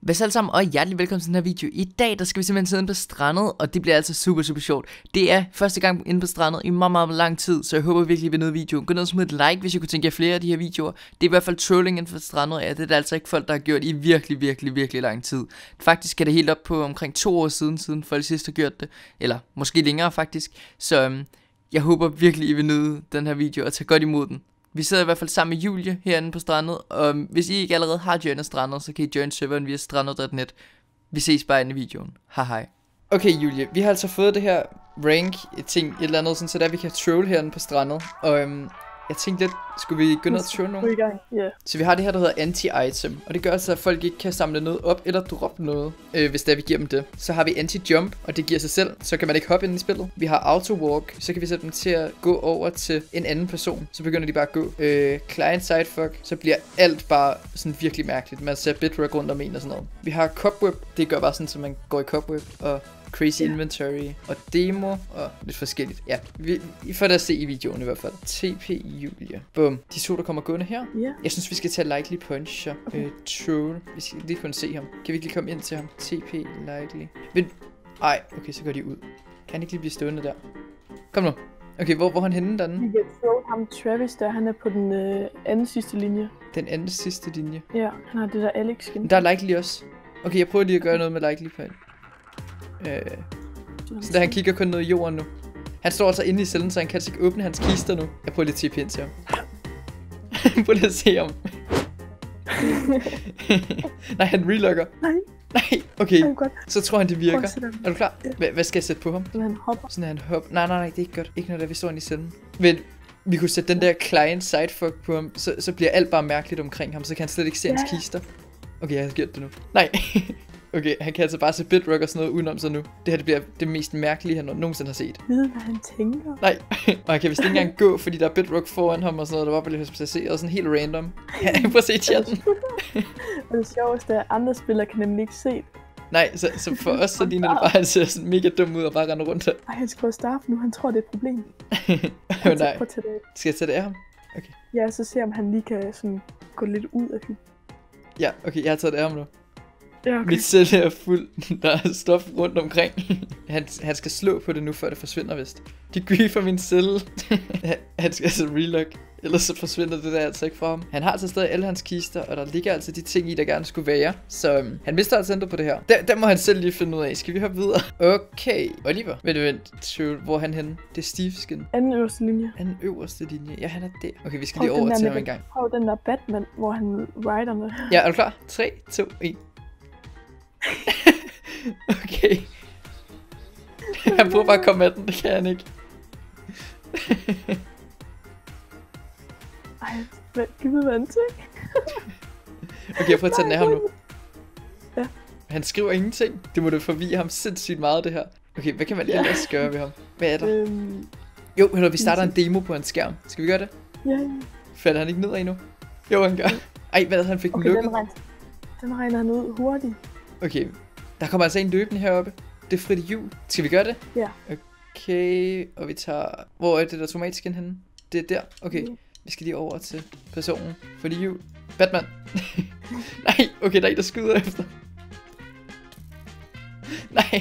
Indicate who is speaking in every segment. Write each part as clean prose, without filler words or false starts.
Speaker 1: Hvad så alle sammen, og hjertelig velkommen til den her video. I dag, der skal vi simpelthen sidde inde på strandet, og det bliver altså super sjovt. Det er første gang inde på strandet i meget lang tid, så jeg håber virkelig, I vil nyde videoen. Gå ned og smid et like, hvis I kunne tænke jer flere af de her videoer. Det er i hvert fald trolling inden for strandet, ja, det er der altså ikke folk, der har gjort i virkelig lang tid. Faktisk er det helt op på omkring 2 år siden folk sidst har gjort det. Eller måske længere faktisk. Så jeg håber virkelig, I vil nyde den her video og tage godt imod den. Vi sidder i hvert fald sammen med Julie herinde på strandet, og hvis I ikke allerede har joinet strandet, så kan I join serveren via strandet.net. Vi ses bare inde i videoen. Hej. Okay Julie, vi har altså fået det her rank ting, et eller andet, sådan, så der vi kan troll herinde på strandet. Og jeg tænkte lidt, skulle vi gå ned og troll nogen?
Speaker 2: Yeah.
Speaker 1: Så vi har det her, der hedder anti-item, og det gør altså, at folk ikke kan samle noget op eller droppe noget, hvis der vi giver dem det. Så har vi anti-jump, og det giver sig selv, så kan man ikke hoppe ind i spillet. Vi har auto-walk, så kan vi sætte dem til at gå over til en anden person, så begynder de bare at gå. Client-side fuck, så bliver alt bare sådan virkelig mærkeligt. Man ser bitrug rundt om en og sådan noget. Vi har cobweb, det gør bare sådan, så man går i cobweb, og crazy inventory og demo og lidt forskelligt. Ja, I får det at se i videoen i hvert fald. TP Julie. Bum. De to, der kommer gående her.
Speaker 2: Yeah.
Speaker 1: Jeg synes, vi skal tage Likely Puncher. Okay. Troll. Vi skal lige kunne se ham. Kan vi ikke lige komme ind til ham? TP Likely. Men, ej, okay, så går de ud. Kan han ikke lige blive stående der? Kom nu. Okay, hvor er han henne derinde?
Speaker 2: Vi kan troll ham Travis der. Han er på den anden sidste linje.
Speaker 1: Den anden sidste linje?
Speaker 2: Ja, han har det der Alex skin.
Speaker 1: Men der er Likely også. Okay, jeg prøver lige at gøre noget med Likely Punch. Så der han kigger kun ned i jorden nu. Han står altså inde i cellen, så han kan altså ikke åbne hans kister nu. Jeg prøver lige at TP ind til ham. Prøv lige at se ham. Nej, han relogger. Nej, okay. Så tror han det virker. Er du klar? Hvad skal jeg sætte på ham?
Speaker 2: Sådan han hopper.
Speaker 1: Sådan han hopper. Nej, det er ikke godt. Ikke når der vi står inde i cellen. Men vi kunne sætte den der client sidefuck på ham, så bliver alt bare mærkeligt omkring ham, så kan han slet ikke se hans kister. Okay, jeg har gjort det nu. Nej. Okay, han kan altså bare se bitrug og sådan noget udenom sig nu. Det her det bliver det mest mærkelige, han nogensinde har set.
Speaker 2: Ved hvad han tænker?
Speaker 1: Nej, og han kan vist ikke engang gå, fordi der er bitrug foran ham og sådan noget. Der var bare lidt placeret og sådan helt random. Prøv at se chatten.
Speaker 2: Og det sjoveste er, at andre spillere kan nemlig ikke se det.
Speaker 1: Nej, så for os så ligner det bare, at han ser sådan mega dum ud og bare render rundt her.
Speaker 2: Ej, han skal prøve at starte nu. Han tror, det er et problem.
Speaker 1: Nej. Skal jeg tage det af ham? Okay.
Speaker 2: Ja, så ser om han lige kan sådan gå lidt ud af hende.
Speaker 1: Ja, okay, jeg har taget det af ham nu.
Speaker 2: Ja, okay.
Speaker 1: Mit celle er fuld. Der er stof rundt omkring. Han skal slå på det nu, før det forsvinder vist. De griefer min celle. Han skal altså relog. Ellers så forsvinder det der altså ikke fra ham. Han har altså stadig alle hans kister, og der ligger altså de ting i, der gerne skulle være. Så han mister altså ændret på det her. Der må han selv lige finde ud af. Skal vi hoppe videre? Okay, Oliver. Vent. Hvor er han henne? Det er Steve skin.
Speaker 2: Anden øverste linje.
Speaker 1: Anden øverste linje. Ja, han er der. Okay, vi skal lige over til ham en gang.
Speaker 2: Prøv den der Batman, hvor han rider med.
Speaker 1: Ja, er du klar? 3, 2, 1. Okay. Jeg prøver bare at komme med den, det kan han ikke.
Speaker 2: Ej, giv mig vand til.
Speaker 1: Okay, jeg prøver at tage den af ham nu.
Speaker 2: Ja.
Speaker 1: Han skriver ingenting. Det må da forvirre ham sindssygt meget det her. Okay, hvad kan man ellers gøre ved ham? Hvad er der? Jo, vi starter en demo på hans skærm. Skal vi gøre det?
Speaker 2: Ja.
Speaker 1: Falder han ikke ned endnu? Jo, han gør. Ej, hvad er det, han fik den lukket?
Speaker 2: Den regner han ud hurtigt.
Speaker 1: Okay, der kommer altså en løbende heroppe. Det er Freddy Jul. Skal vi gøre det?
Speaker 2: Ja.
Speaker 1: Okay, og vi tager... Hvor er det der tomatskin henne? Det er der. Okay, vi skal lige over til personen. Freddy Jul. Batman. Nej, okay, der er en, der skyder efter. Nej.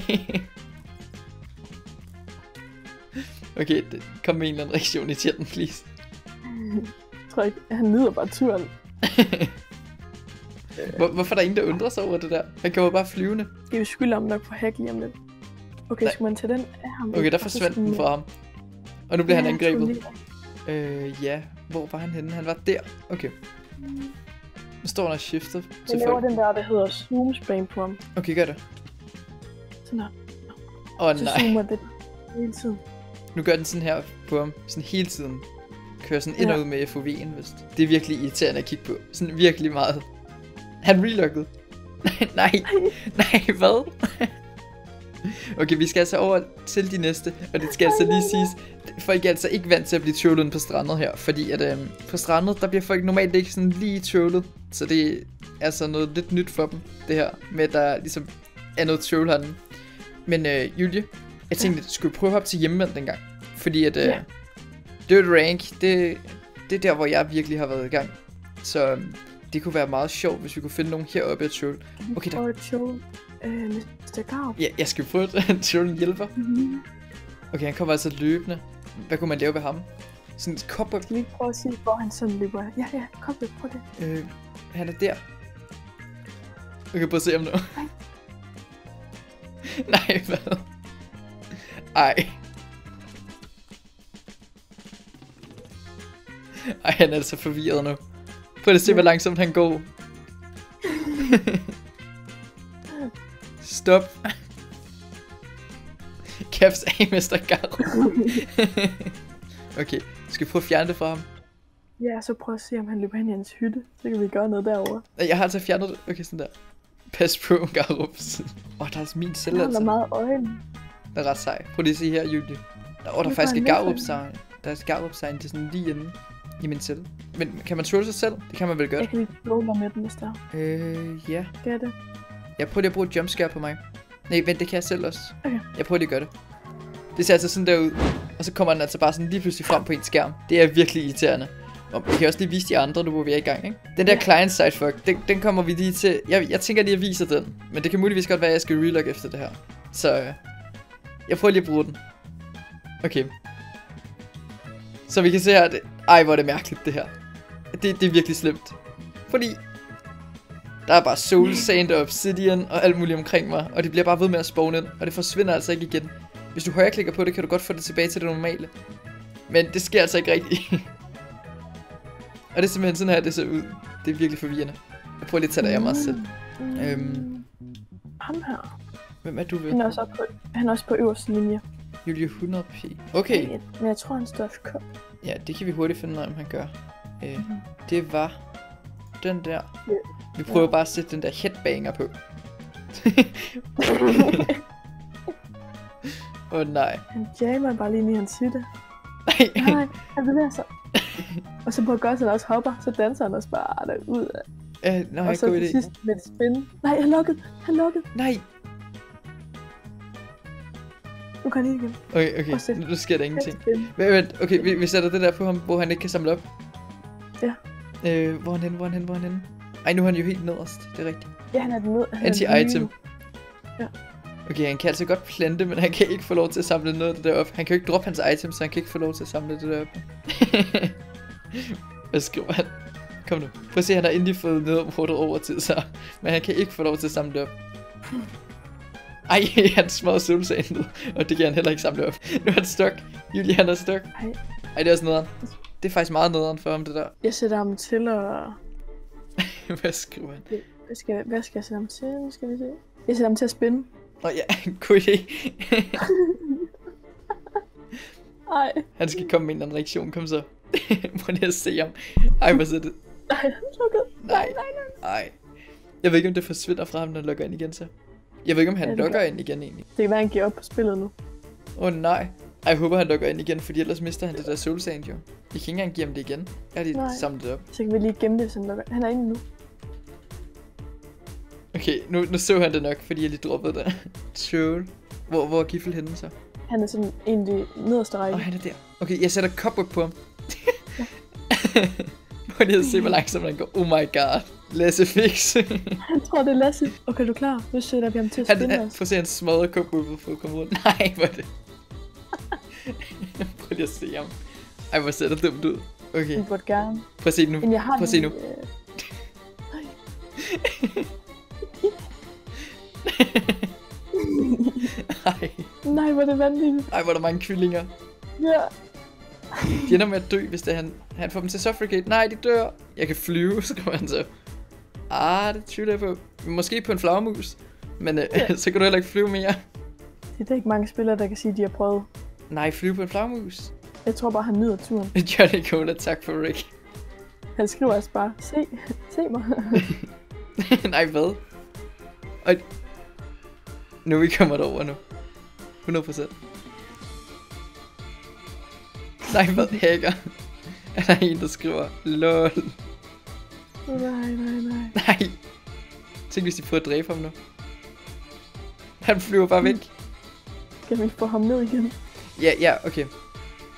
Speaker 1: Okay, kom med en eller anden reaktion i chatten, please.
Speaker 2: Jeg tror ikke, han nyder bare turen.
Speaker 1: Hvorfor er der ingen, der undrer sig over det der? Han kommer bare flyvende.
Speaker 2: Det er jo skyld om nok på hack lige om lidt. Okay, skulle man tage den af ham?
Speaker 1: Okay, der forsvandt den fra ham. Og nu bliver han angrebet. Ja, hvor var han henne? Han var der. Okay. Nu står han og shifter til folk.
Speaker 2: Jeg laver den der hedder zoom spray på ham.
Speaker 1: Okay, gør det.
Speaker 2: Sådan her.
Speaker 1: Nej.
Speaker 2: Så zoomer det hele tiden.
Speaker 1: Nu gør den sådan her på ham. Sådan hele tiden. Kører sådan ind og ud med FOV'en, vist. Det er virkelig irriterende at kigge på. Sådan virkelig meget. Han reloggede. Nej, hvad? Okay, vi skal altså over til de næste. Og det skal altså lige siges, folk er altså ikke vant til at blive trollet på strandet her. Fordi at på strandet, der bliver folk normalt ikke sådan lige trollet. Så det er altså noget lidt nyt for dem, det her. Med at der ligesom er noget troll herinde. Men Julie, jeg tænkte, skulle vi prøve at hoppe til hjemmevendt en gang. Fordi at det er et rank, det er der, hvor jeg virkelig har været i gang. Så Det kunne være meget sjovt, hvis vi kunne finde nogen heroppe af Troll. Okay, der...
Speaker 2: Prøv at show Mr. Garup.
Speaker 1: Ja, jeg skal prøve at Troll hjælper. Okay, han kommer altså løbende. Hvad kunne man lave ved ham? Sådan et cobweb.
Speaker 2: Skal vi ikke prøve at sige, hvor han sådan løber? Ja, cobweb, prøv det.
Speaker 1: Han er der. Okay, prøv at se ham nu. Nej, hvad? Ej. Ej, han er altså forvirret nu. Prøv at se, hvor langsomt han går. Stop. Caps af, Mr. Garup. Okay, skal vi prøve at fjerne det fra ham?
Speaker 2: Ja, så prøv at se, om han løber hen i hans hytte. Så kan vi gøre noget derovre.
Speaker 1: Jeg har altså fjernet det. Okay, sådan der. Pas på, Garup. Der er altså min celle, altså.
Speaker 2: Han har meget øjne.
Speaker 1: Det er ret sej. Prøv lige at se her, Julie. Der er faktisk et Garup-sign. Der er et Garup-sign, det er sådan lige inde i min celle. Men kan man trolle sig selv? Det kan man vel godt.
Speaker 2: Jeg kan lige trolle dig med den, hvis der.
Speaker 1: Ja.
Speaker 2: Gør det.
Speaker 1: Jeg prøver lige at bruge et jumpscare på mig. Nej, vent, det kan jeg selv også.
Speaker 2: Okay.
Speaker 1: Jeg prøver lige at gøre det. Det ser altså sådan der ud. Og så kommer den altså bare sådan lige pludselig frem på en skærm. Det er virkelig irriterende. Og vi kan også lige vise de andre, nu hvor vi er i gang, ikke? Den der client-side fuck, den kommer vi lige til. Jeg tænker lige at vise den. Men det kan muligvis godt være, at jeg skal relog efter det her. Så jeg prøver lige at bruge den. Okay. Så vi kan se her, ej hvor er det mærkeligt det her. Det er virkelig slemt. Fordi der er bare soul sand og obsidian og alt muligt omkring mig. Og det bliver bare ved med at spawne ind. Og det forsvinder altså ikke igen. Hvis du højreklikker på det, kan du godt få det tilbage til det normale. Men det sker altså ikke rigtigt. Og det er simpelthen sådan her, det ser ud. Det er virkelig forvirrende. Jeg prøver lige at tage dig af mig selv.
Speaker 2: Ham her.
Speaker 1: Hvem er du ved?
Speaker 2: Han er også på øverste linje.
Speaker 1: Julie 100p. Okay.
Speaker 2: Men jeg tror, han står FK.
Speaker 1: Ja, det kan vi hurtigt finde ud af, om han gør. Det var den der. Vi prøver bare at sætte den der headbanger på. Nej.
Speaker 2: Han jammer bare lige ind i hans hytte.
Speaker 1: Nej,
Speaker 2: han bevæger sig. Og så på godt, så han også hopper, så danser han også bare derud af. Og så til sidst med et spin. Nej, han lukkede.
Speaker 1: Nej.
Speaker 2: Nu kan han ikke igen.
Speaker 1: Okay, nu sker der ingenting. Vent, okay, vi sætter det der på ham, hvor han ikke kan samle op.
Speaker 2: Ja.
Speaker 1: Hvor er han henne? Ej, nu er han jo helt nederst, det er rigtigt.
Speaker 2: Ja, han er ned.
Speaker 1: Anti-item.
Speaker 2: Ja.
Speaker 1: Okay, han kan altså godt plante, men han kan ikke få lov til at samle noget af det der op. Han kan jo ikke droppe hans items, så han kan ikke få lov til at samle det der op. Hvad skriver han? Kom nu. Prøv at se, han har endelig fået nedopportet over til sig. Men han kan ikke få lov til at samle det op. Ej, han smadrer solsagen, og det kan han heller ikke samle op. Nu er han stok. Julie, han er stok. Ej, det er også nederen. Det er faktisk meget nederen for ham, det der.
Speaker 2: Jeg sætter ham til at...
Speaker 1: Hvad skriver han?
Speaker 2: Hvad skal jeg sætte ham til? Nu skal vi se. Jeg sætter ham til at spænde.
Speaker 1: Ja, god idé.
Speaker 2: Ej.
Speaker 1: Han skal komme med en anden reaktion, kom så. Prøv lige at se ham. Ej, hvad så det?
Speaker 2: Nej, han er lukket. Nej.
Speaker 1: Jeg ved ikke, om det forsvinder fra ham, når han logger ind igen så. Jeg ved ikke, om han logger ind igen egentlig.
Speaker 2: Det kan være, han giver op på spillet nu.
Speaker 1: Nej. Ej, jeg håber, han logger ind igen, fordi ellers mister han det der soul sand jo. Jeg kan ikke engang give ham det igen. Jeg har lige samlet det op.
Speaker 2: Så kan vi lige gemme det, så han logger. Han er inde nu.
Speaker 1: Okay, nu så han det nok, fordi jeg lige droppede det. Troll. Hvor er Giffel henne så?
Speaker 2: Han er sådan en af de nederste række.
Speaker 1: Han er der. Okay, jeg sætter cobweb på ham. Prøv lige at se, hvor langsomt han går. Oh my god. Lasse fix.
Speaker 2: Jeg tror, det er Lasse. Okay, er du klar? Nu sætter vi ham til at spinde os.
Speaker 1: Prøv at se, han smadrer cobwebet for at komme rundt. Nej, hvor er det. Prøv lige at se ham. Ej, hvor ser det dumt ud. Okay.
Speaker 2: Du burde gerne.
Speaker 1: Prøv at se nu. Prøv at se nu.
Speaker 2: Nej, hvor er det vanvittigt.
Speaker 1: Ej, hvor er der mange kyllinger.
Speaker 2: Ja.
Speaker 1: De ender med at dø, hvis det er han får dem til suffocate. Nej, de dør. Jeg kan flyve, skriver han så. Det tvivler jeg på. Måske på en flagermus. Men så kan du heller ikke flyve mere.
Speaker 2: Det er ikke mange spillere, der kan sige, at de har prøvet.
Speaker 1: Nej, flyve på en flagermus.
Speaker 2: Jeg tror bare, han nyder turen.
Speaker 1: Johnny Cola, tak for Rick.
Speaker 2: Han skriver altså bare, se mig.
Speaker 1: Nej, hvad? Og nu vi kommer derover nu. 100%. Nej, hvad hacker? Er der en, der skriver LOL?
Speaker 2: Nej.
Speaker 1: Tænk, hvis de prøver at dræbe ham nu. Han flyver bare væk.
Speaker 2: Kan vi få ham ned igen?
Speaker 1: Ja, okay.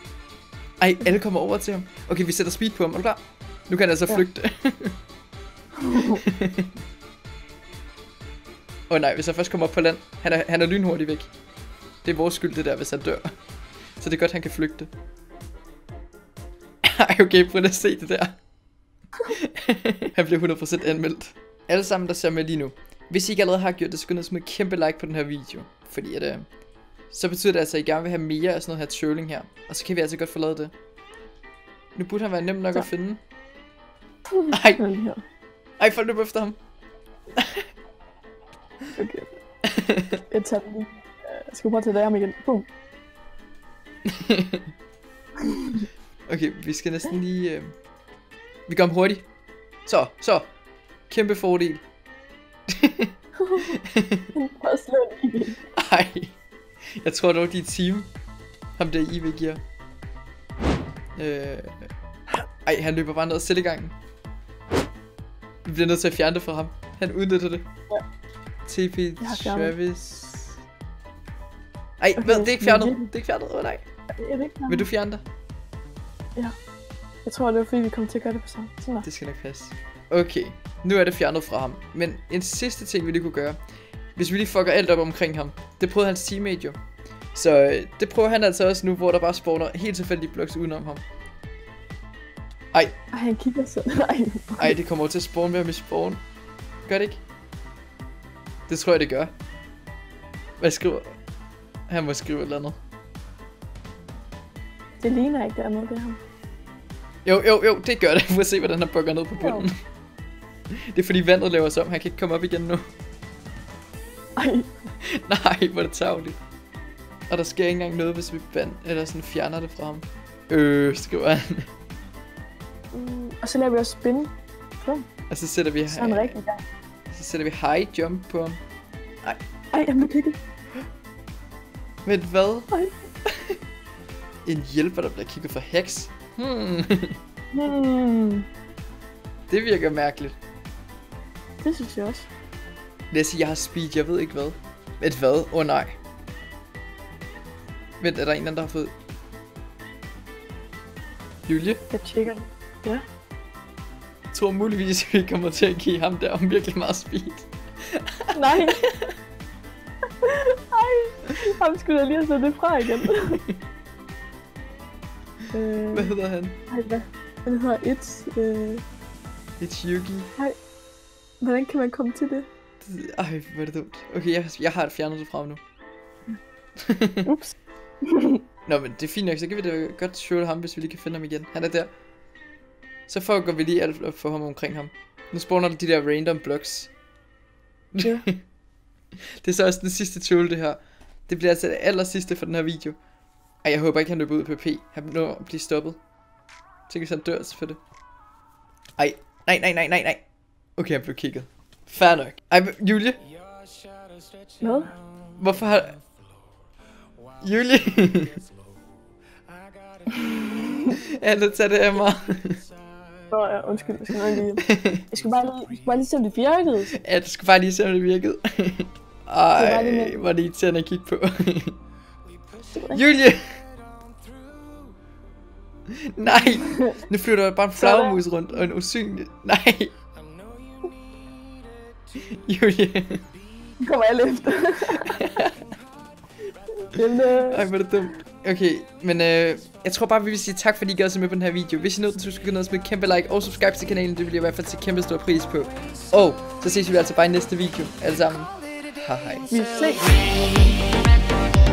Speaker 1: Ej, alle kommer over til ham. Okay, vi sætter speed på ham. Er du klar? Nu kan han altså flygte. Nej, hvis han først kommer op på land. Han er lynhurtigt væk. Det er vores skyld det der, hvis han dør. Så det er godt, han kan flygte. Ej, okay, prøv at se det der. Han bliver 100% anmeldt. Alle sammen, der ser med lige nu. Hvis I ikke allerede har gjort det, så gå ned og smid et kæmpe like på den her video. Fordi at, så betyder det altså, at I gerne vil have mere af sådan noget her trolling her. Og så kan vi altså godt få lavet det. Nu burde han være nem nok at finde. Ej, folk løber efter ham.
Speaker 2: Okay. Jeg tager den lige. Jeg skal bare tage det ham igen. Boom.
Speaker 1: Okay, vi skal næsten lige... Vi gør ham hurtigt. Så. Kæmpe fordel.
Speaker 2: Prøv at slå den igen.
Speaker 1: Ej. Jeg tror dog, de er team. Ham der IV giver. Ej, han løber bare ned og sætter i gangen. Vi bliver nødt til at fjerne det fra ham. Han udnytter det.
Speaker 2: Ja.
Speaker 1: TP Travis. Ej, okay, det er ikke fjernet. Det er ikke fjernet. Nej. Vil du fjerne det?
Speaker 2: Ja. Jeg tror, det var fordi, vi kom til at gøre det på sammen. Sådan.
Speaker 1: Det skal nok passe. Okay, nu er det fjernet fra ham. Men en sidste ting, vi lige kunne gøre. Hvis vi lige fucker alt op omkring ham. Det prøvede hans teammate jo. Så det prøver han altså også nu, hvor der bare spawner helt tilfældige blocks udenom ham. Ej,
Speaker 2: han kigger så.
Speaker 1: Ej, det kommer til at spawne med ham i spawn. Gør det ikke? Det tror jeg, det gør. Hvad skriver? Han må skrive et eller andet.
Speaker 2: Det ligner ikke, der er noget ved ham.
Speaker 1: Jo, det gør det. Prøv at se, hvordan han bukker ned på bunden. Det er fordi vandet laver sig om. Han kan ikke komme op igen nu.
Speaker 2: Ej.
Speaker 1: Nej, hvor er det tarveligt. Og der sker ikke engang noget, hvis vi eller sådan fjerner det fra ham. Skriver han.
Speaker 2: Og så laver vi også spin.
Speaker 1: Og så sætter vi
Speaker 2: sådan rigtig gang.
Speaker 1: Så sætter vi high jump på ham.
Speaker 2: Ej, jeg må kigge.
Speaker 1: Men hvad?
Speaker 2: Ej.
Speaker 1: En hjælper, der bliver kigget for heks. Det virker mærkeligt.
Speaker 2: Det synes jeg også.
Speaker 1: Lad os sige, jeg har speed, jeg ved ikke hvad. Et hvad? Nej. Vent, er der en anden, der har fået... Julie?
Speaker 2: Jeg tjekker det. Ja.
Speaker 1: Jeg tror muligvis, at vi kommer til at give ham der om virkelig meget speed.
Speaker 2: Nej. Ej, ham skulle jeg lige have sat det fra igen.
Speaker 1: Hvad hedder han?
Speaker 2: Ej, hvad? Han hedder
Speaker 1: It's Yugi.
Speaker 2: Ej, hvordan kan man komme til det?
Speaker 1: Ej, hvor er det dumt. Okay, jeg har fjernet det fra ham nu.
Speaker 2: Ups.
Speaker 1: Nå, men det er fint nok, så kan vi da godt show ham, hvis vi lige kan finde ham igen. Han er der. Så får vi lige alt op for ham omkring ham. Nu spawner der de der random blocks.
Speaker 2: Ja.
Speaker 1: Det er så også den sidste tool, det her. Det bliver altså det aller sidste for den her video. Ej, jeg håber ikke, han løber ud på P. Han når at blive stoppet. Så kan han dør for det. Ej, nej. Okay, han blev kigget. Fair nok. Ej, Julie?
Speaker 2: Hvad?
Speaker 1: Hvorfor har... Julie? Alle tager det af mig.
Speaker 2: Ja, undskyld, jeg skal nok lige... Jeg skulle bare lige se, om det virkede.
Speaker 1: Ja, du skulle bare lige se, om det virkede. Ej, hvor er det irriterende at kigge på. Julie! Nej! Nu flyver der bare en flagermus rundt, og en usynlig... Nej! Julie!
Speaker 2: Nu kommer alle efter.
Speaker 1: Ej, hvor er det dumt. Okay, men jeg tror bare, vi vil sige tak, fordi I gad se med på den her video. Hvis I nåede den, så skal I gå ned og smide et kæmpe like og subscribe til kanalen. Det vil jeg i hvert fald til kæmpe stor pris på. Og så ses vi altså bare i næste video. Alle sammen. Hej.
Speaker 2: Vi ses.